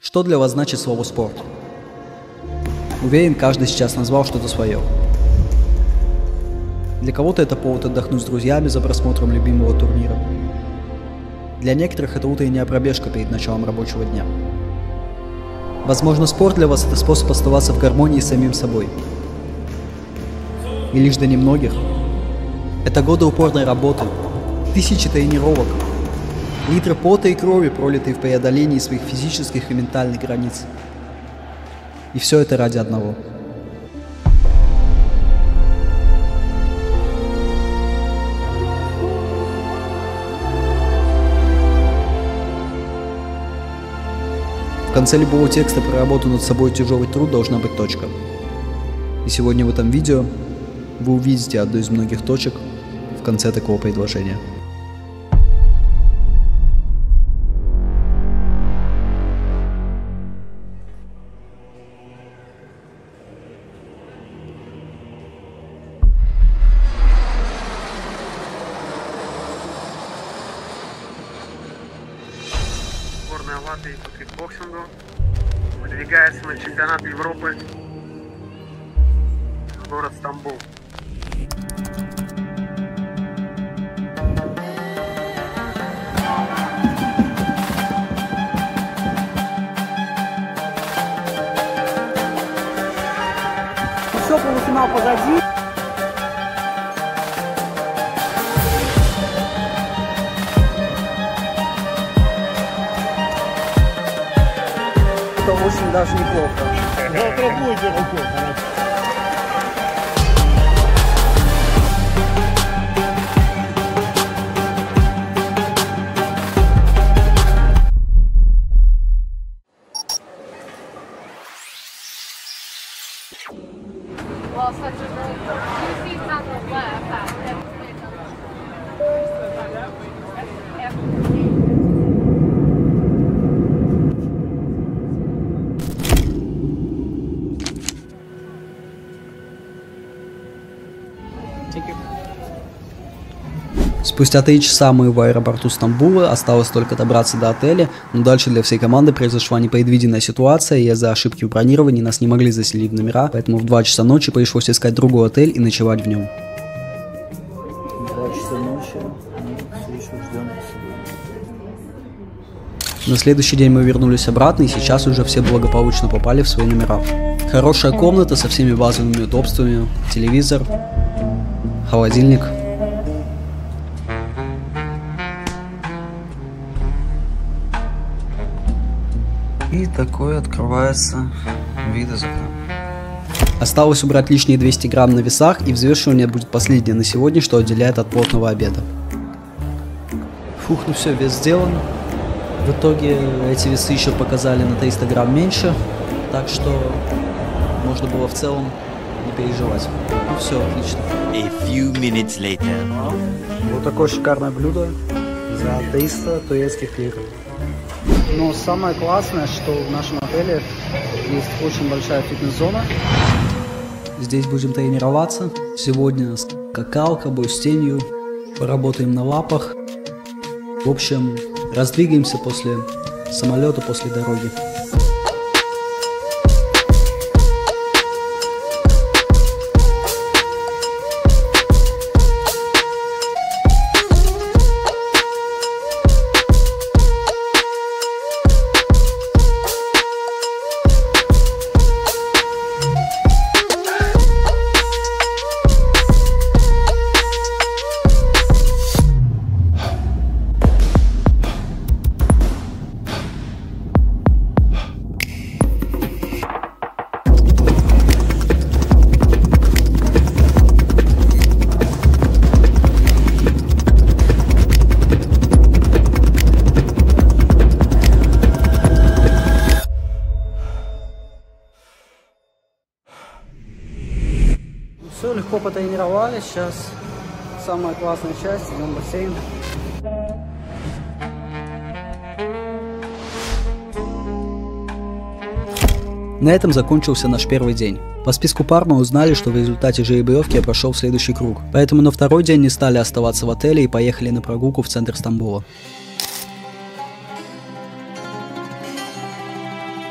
Что для вас значит слово «спорт»? Уверен, каждый сейчас назвал что-то свое. Для кого-то это повод отдохнуть с друзьями за просмотром любимого турнира. Для некоторых это утренняя пробежка перед началом рабочего дня. Возможно, спорт для вас – это способ оставаться в гармонии с самим собой. И лишь для немногих – это годы упорной работы, тысячи тренировок, литры пота и крови, пролитые в преодолении своих физических и ментальных границ. И все это ради одного. В конце любого текста про работу над собой и тяжелый труд должна быть точка. И сегодня в этом видео вы увидите одну из многих точек в конце такого предложения. Сборная Латвии по кикбоксингу выдвигается на чемпионат Европы в город Стамбул. Все, полуфинал позади. Это очень даже неплохо. Завтра будет рукой. Well, such a great two seats on the left. Спустя 3 часа мы в аэропорту Стамбула, осталось только добраться до отеля, но дальше для всей команды произошла непредвиденная ситуация, и из-за ошибки в бронировании нас не могли заселить в номера, поэтому в 2 часа ночи пришлось искать другой отель и ночевать в нем. 2 часа ночи, мы все еще ждем. На следующий день мы вернулись обратно, и сейчас уже все благополучно попали в свои номера. Хорошая комната со всеми базовыми удобствами, телевизор, холодильник. И такой открывается вид из окна. Осталось убрать лишние 200 грамм на весах, и взвешивание будет последнее на сегодня, что отделяет от плотного обеда. Фух, ну все, вес сделан. В итоге эти весы еще показали на 300 грамм меньше, так что можно было в целом не переживать. Ну все, отлично. A few minutes later. Вот такое шикарное блюдо за 300 турецких лир. Но самое классное, что в нашем отеле есть очень большая фитнес-зона. Здесь будем тренироваться. Сегодня скакалка, бой с тенью. Поработаем на лапах. В общем, раздвигаемся после самолета, после дороги. Все, легко потренировались. Сейчас самая классная часть, идем в бассейн. На этом закончился наш первый день. По списку пар мы узнали, что в результате жеребьевки я прошел в следующий круг, поэтому на второй день не стали оставаться в отеле и поехали на прогулку в центр Стамбула.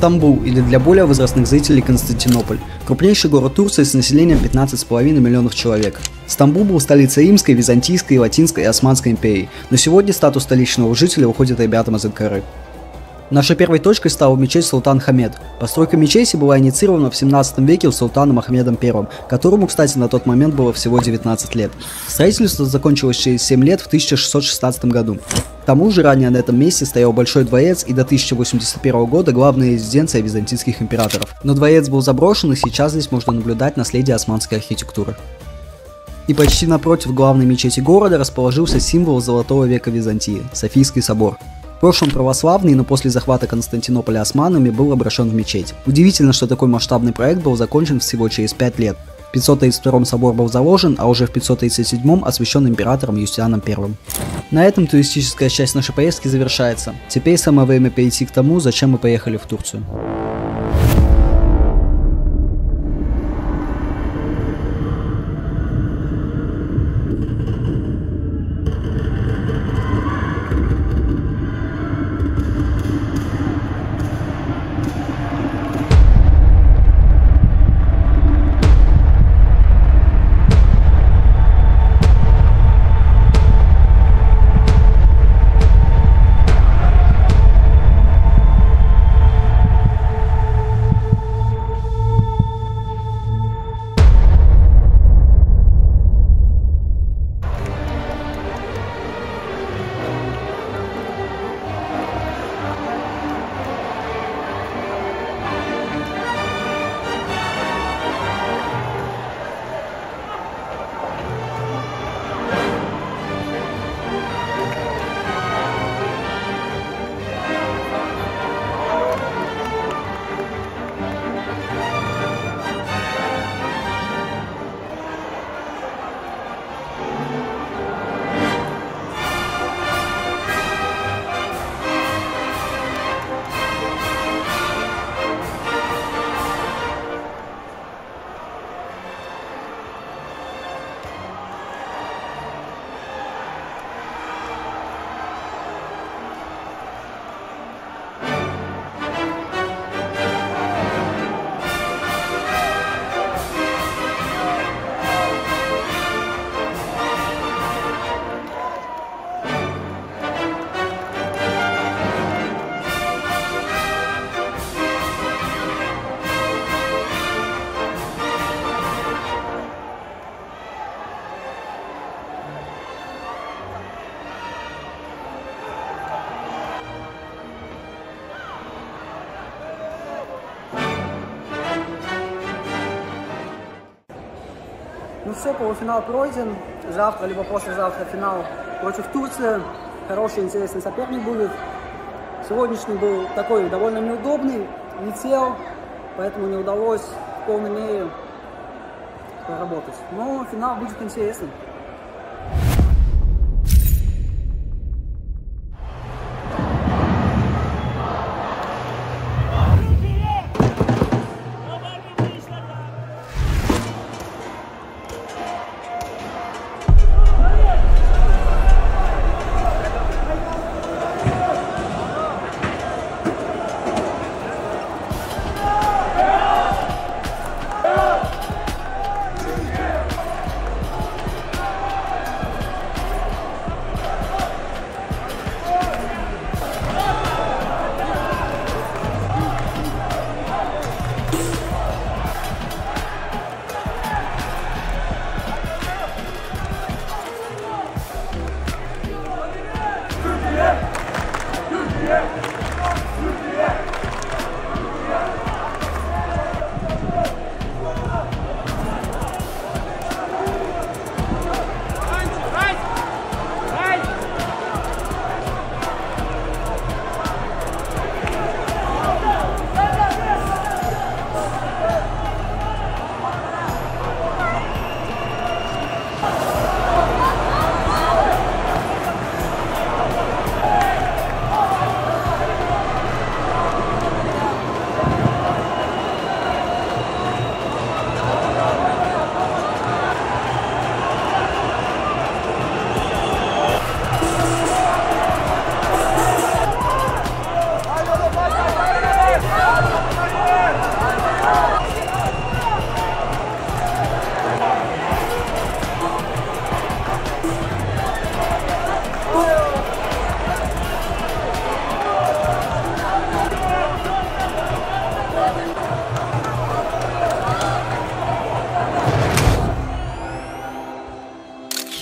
Стамбул, или для более возрастных зрителей Константинополь. Крупнейший город Турции с населением 15,5 миллионов человек. Стамбул был столицей Римской, Византийской, Латинской и Османской империй, но сегодня статус столичного жителя уходит ребятам из Анкары. Нашей первой точкой стала мечеть Султан Хамед. Постройка мечети была инициирована в 17 веке султаном Ахмедом I, которому, кстати, на тот момент было всего 19 лет. Строительство закончилось через 7 лет в 1616 году. К тому же ранее на этом месте стоял Большой дворец и до 1081 года главная резиденция византийских императоров. Но дворец был заброшен, и сейчас здесь можно наблюдать наследие османской архитектуры. И почти напротив главной мечети города расположился символ Золотого века Византии – Софийский собор. В прошлом православный, но после захвата Константинополя османами был обращен в мечеть. Удивительно, что такой масштабный проект был закончен всего через 5 лет. В 532 собор был заложен, а уже в 537 освящен императором Юстианом I. На этом туристическая часть нашей поездки завершается. Теперь самое время перейти к тому, зачем мы поехали в Турцию. Ну все, полуфинал пройден. Завтра, либо послезавтра финал против Турции. Хороший, интересный соперник будет. Сегодняшний был такой довольно неудобный, летел, поэтому не удалось в полной мере поработать. Но финал будет интересный.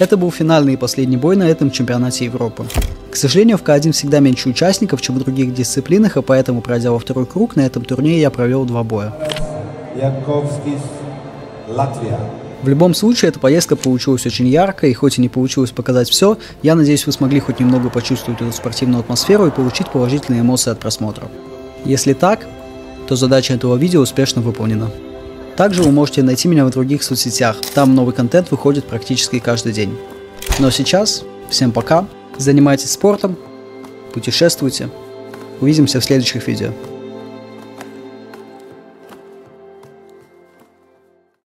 Это был финальный и последний бой на этом чемпионате Европы. К сожалению, в К1 всегда меньше участников, чем в других дисциплинах, и поэтому, пройдя во второй круг, на этом турнире я провел 2 боя. В любом случае, эта поездка получилась очень яркой, и хоть и не получилось показать все, я надеюсь, вы смогли хоть немного почувствовать эту спортивную атмосферу и получить положительные эмоции от просмотра. Если так, то задача этого видео успешно выполнена. Также вы можете найти меня в других соцсетях, там новый контент выходит практически каждый день. Ну а сейчас, всем пока, занимайтесь спортом, путешествуйте, увидимся в следующих видео.